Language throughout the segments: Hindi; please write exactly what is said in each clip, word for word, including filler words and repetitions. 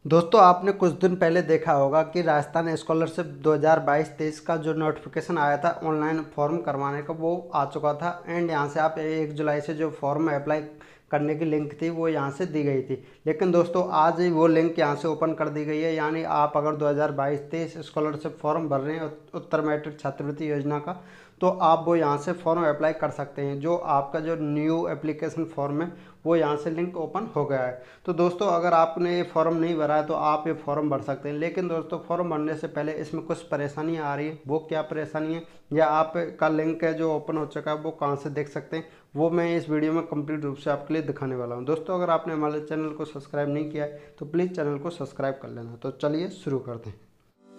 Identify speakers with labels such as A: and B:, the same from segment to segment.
A: दोस्तों आपने कुछ दिन पहले देखा होगा कि राजस्थान स्कॉलरशिप दो हज़ार बाईस तेईस का जो नोटिफिकेशन आया था ऑनलाइन फॉर्म करवाने का, वो आ चुका था। एंड यहाँ से आप एक जुलाई से जो फॉर्म अप्लाई करने की लिंक थी वो यहाँ से दी गई थी। लेकिन दोस्तों आज ही वो लिंक यहाँ से ओपन कर दी गई है। यानी आप अगर दो हज़ार बाईस तेईस स्कॉलरशिप फॉर्म भर रहे हैं उत्तर मैट्रिक छात्रवृत्ति योजना का, तो आप वो यहाँ से फॉर्म अप्लाई कर सकते हैं। जो आपका जो न्यू एप्लीकेशन फॉर्म है वो यहाँ से लिंक ओपन हो गया है। तो दोस्तों अगर आपने ये फॉर्म नहीं भरा है तो आप ये फॉर्म भर सकते हैं। लेकिन दोस्तों फॉर्म भरने से पहले इसमें कुछ परेशानियाँ आ रही है। वो क्या परेशानी है या आपका लिंक है जो ओपन हो चुका है वो कहाँ से देख सकते हैं, वो मैं इस वीडियो में कंप्लीट रूप से आपके लिए दिखाने वाला हूँ। दोस्तों अगर आपने हमारे चैनल को सब्सक्राइब नहीं किया है तो प्लीज़ चैनल को सब्सक्राइब कर लेना। तो चलिए शुरू करते हैं।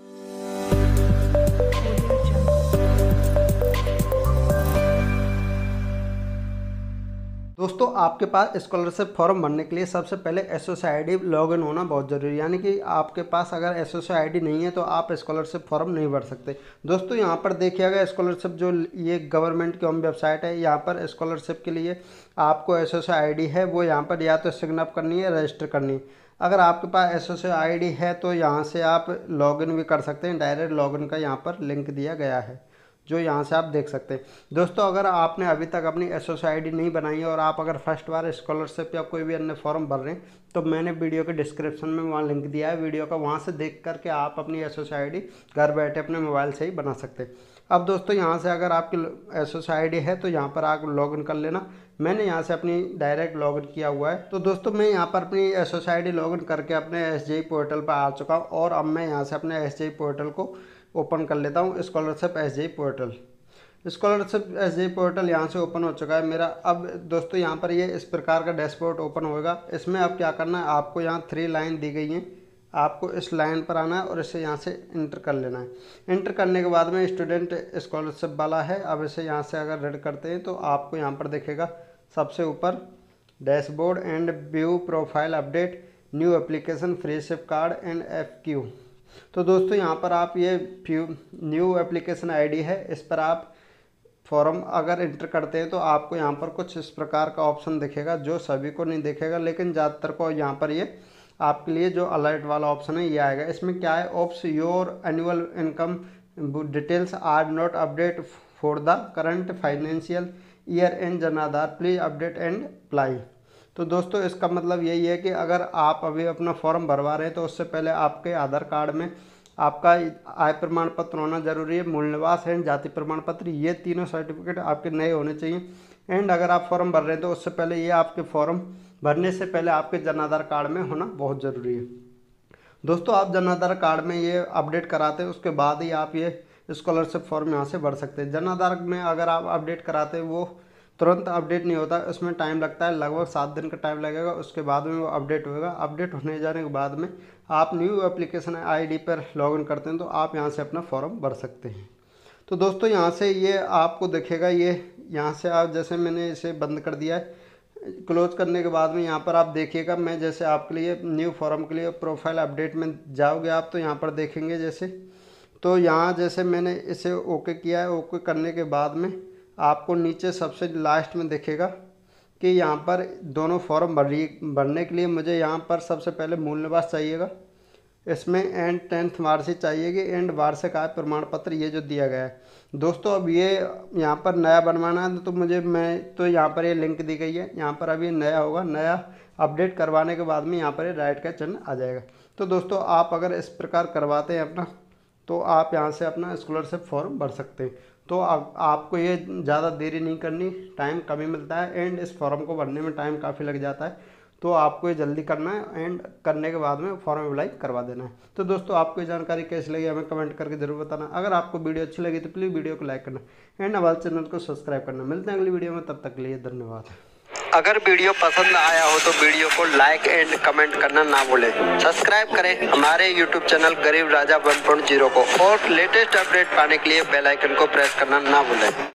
A: दोस्तों आपके पास स्कॉलरशिप फॉर्म भरने के लिए सबसे पहले S S I D login होना बहुत ज़रूरी है। यानी कि आपके पास अगर एस एस आई डी नहीं है तो आप स्कॉलरशिप फॉर्म नहीं भर सकते। दोस्तों यहाँ पर देखिएगा स्कॉलरशिप जो ये गवर्नमेंट की होम वेबसाइट है, यहाँ पर स्कॉलरशिप के लिए आपको एस एस आई डी है वो यहाँ पर या तो सिग्न अप करनी है, रजिस्टर करनी है। अगर आपके पास एस एस आई डी है तो यहाँ से आप लॉगिन भी कर सकते हैं। डायरेक्ट लॉगिन का यहाँ पर लिंक दिया गया है जो यहाँ से आप देख सकते हैं। दोस्तों अगर आपने अभी तक अपनी एस एस आई डी नहीं बनाई है और आप अगर फर्स्ट बार स्कॉलरशिप या कोई भी अन्य फॉर्म भर रहे हैं तो मैंने वीडियो के डिस्क्रिप्शन में वहाँ लिंक दिया है वीडियो का, वहाँ से देख करके आप अपनी एस एस आई डी घर बैठे अपने मोबाइल से ही बना सकते हैं। अब दोस्तों यहाँ से अगर आपकी एस एस आई डी है तो यहाँ पर आप लॉगिन कर लेना। मैंने यहाँ से अपनी डायरेक्ट लॉगिन किया हुआ है। तो दोस्तों मैं यहाँ पर अपनी S S I D login करके अपने एस जे ई पोर्टल पर आ चुका हूँ और अब मैं यहाँ से अपने एस जे ई पोर्टल को ओपन कर लेता हूँ। Scholarship S J E portal scholarship S J E portal यहाँ से ओपन हो चुका है मेरा। अब दोस्तों यहाँ पर ये इस प्रकार का डैशबोर्ड ओपन होगा। इसमें अब क्या करना है, आपको यहाँ थ्री लाइन दी गई हैं, आपको इस लाइन पर आना है और इसे यहाँ से इंटर कर लेना है। इंटर करने के बाद में स्टूडेंट स्कॉलरशिप वाला है। अब इसे यहाँ से अगर रीड करते हैं तो आपको यहाँ पर दिखेगा सबसे ऊपर dashboard and view profile update new application freeship card and F Q. तो दोस्तों यहाँ पर आप ये few new application I D है, इस पर आप फॉर्म अगर इंटर करते हैं तो आपको यहाँ पर कुछ इस प्रकार का ऑप्शन दिखेगा जो सभी को नहीं दिखेगा, लेकिन ज़्यादातर को यहाँ पर ये आपके लिए जो अलर्ट वाला ऑप्शन है ये आएगा। इसमें क्या है, oops your annual income details are not update for the current financial year and Jan Aadhaar please update and apply. तो दोस्तों इसका मतलब यही है कि अगर आप अभी अपना फॉर्म भरवा रहे हैं तो उससे पहले आपके आधार कार्ड में आपका आय प्रमाण पत्र होना जरूरी है, मूल निवास एंड जाति प्रमाण पत्र, ये तीनों सर्टिफिकेट आपके नए होने चाहिए। एंड अगर आप फॉर्म भर रहे हैं तो उससे पहले ये आपके फॉर्म भरने से पहले आपके जन आधार कार्ड में होना बहुत ज़रूरी है। दोस्तों आप जन आधार कार्ड में ये अपडेट कराते हैं उसके बाद ही आप ये स्कॉलरशिप फॉर्म यहाँ से भर सकते हैं। जन आधार में अगर आप अपडेट कराते हैं वो तुरंत अपडेट नहीं होता, उसमें टाइम लगता है, लगभग सात दिन का टाइम लगेगा। उसके बाद में वो अपडेट होगा। अपडेट होने जाने के बाद में आप न्यू एप्लीकेशन आईडी पर लॉगिन करते हैं तो आप यहाँ से अपना फॉर्म भर सकते हैं। तो दोस्तों यहाँ से ये आपको दिखेगा, ये यहाँ से आप जैसे मैंने इसे बंद कर दिया है, क्लोज करने के बाद में यहाँ पर आप देखिएगा, मैं जैसे आपके लिए न्यू फॉर्म के लिए प्रोफाइल अपडेट में जाओगे आप तो यहाँ पर देखेंगे जैसे, तो यहाँ जैसे मैंने इसे ओके किया है। ओके करने के बाद में आपको नीचे सबसे लास्ट में दिखेगा कि यहाँ पर दोनों फॉर्म भरी भरने के लिए मुझे यहाँ पर सबसे पहले मूल निवास चाहिएगा, इसमें एंड टेंथ मार्कशीट चाहिएगी एंड वार्षिक आय प्रमाण पत्र ये जो दिया गया है। दोस्तों अब ये यहाँ पर नया बनवाना है तो मुझे मैं तो यहाँ पर ये लिंक दी गई है, यहाँ पर अभी नया होगा, नया अपडेट करवाने के बाद में यहाँ पर ये राइट का चिन्ह आ जाएगा। तो दोस्तों आप अगर इस प्रकार करवाते हैं अपना तो आप यहाँ से अपना स्कॉलरशिप फॉर्म भर सकते हैं। तो आ, आपको ये ज़्यादा देरी नहीं करनी, टाइम कम ही मिलता है एंड इस फॉर्म को भरने में टाइम काफ़ी लग जाता है, तो आपको ये जल्दी करना है एंड करने के बाद में फॉर्म अप्लाई करवा देना है। तो दोस्तों आपको ये जानकारी कैसी लगी हमें कमेंट करके जरूर बताना। अगर आपको वीडियो अच्छी लगी तो प्लीज़ वीडियो को लाइक करना एंड हमारे चैनल को सब्सक्राइब करना। मिलते हैं अगली वीडियो में, तब तक के लिए धन्यवाद।
B: अगर वीडियो पसंद आया हो तो वीडियो को लाइक एंड कमेंट करना ना भूलें। सब्सक्राइब करें हमारे यूट्यूब चैनल गरीब राजा वन पॉइंट ज़ीरो को और लेटेस्ट अपडेट पाने के लिए बेल आइकन को प्रेस करना ना भूलें।